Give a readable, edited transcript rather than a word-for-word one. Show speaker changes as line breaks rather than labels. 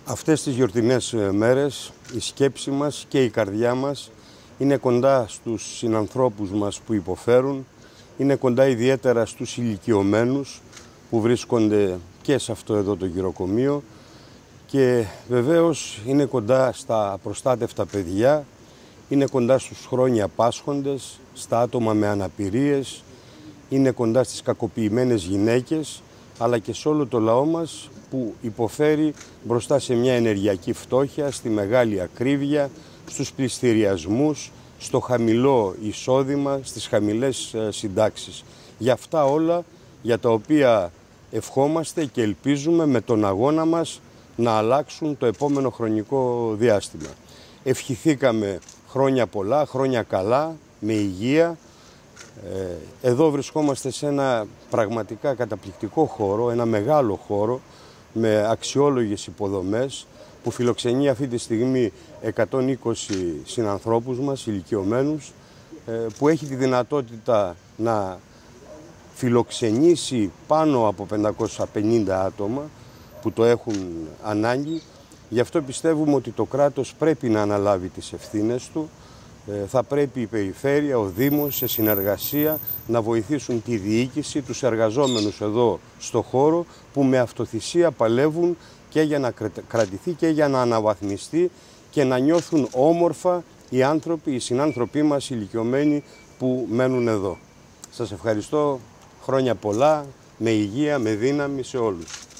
Αυτές τις γιορτινές μέρες η σκέψη μας και η καρδιά μας είναι κοντά στους συνανθρώπους μας που υποφέρουν, είναι κοντά ιδιαίτερα στους ηλικιωμένους που βρίσκονται και σε αυτό εδώ το γυροκομείο και βεβαίως είναι κοντά στα απροστάτευτα παιδιά, είναι κοντά στους χρόνια πάσχοντες, στα άτομα με αναπηρίες, είναι κοντά στις κακοποιημένες γυναίκες, αλλά και σε όλο το λαό μας που υποφέρει μπροστά σε μια ενεργειακή φτώχεια, στη μεγάλη ακρίβεια, στους πληστηριασμούς, στο χαμηλό εισόδημα, στις χαμηλές συντάξεις. Για αυτά όλα για τα οποία ευχόμαστε και ελπίζουμε με τον αγώνα μας να αλλάξουν το επόμενο χρονικό διάστημα. Ευχηθήκαμε χρόνια πολλά, χρόνια καλά, με υγεία. Εδώ βρισκόμαστε σε ένα πραγματικά καταπληκτικό χώρο, ένα μεγάλο χώρο με αξιόλογες υποδομές που φιλοξενεί αυτή τη στιγμή 120 συνανθρώπους μας, ηλικιωμένους, που έχει τη δυνατότητα να φιλοξενήσει πάνω από 550 άτομα που το έχουν ανάγκη. Γι' αυτό πιστεύουμε ότι το κράτος πρέπει να αναλάβει τις ευθύνες του. Θα πρέπει η Περιφέρεια, ο Δήμος, σε συνεργασία να βοηθήσουν τη διοίκηση, τους εργαζόμενους εδώ στο χώρο που με αυτοθυσία παλεύουν και για να κρατηθεί και για να αναβαθμιστεί και να νιώθουν όμορφα οι άνθρωποι, οι συνάνθρωποι μας ηλικιωμένοι που μένουν εδώ. Σας ευχαριστώ, χρόνια πολλά, με υγεία, με δύναμη σε όλους.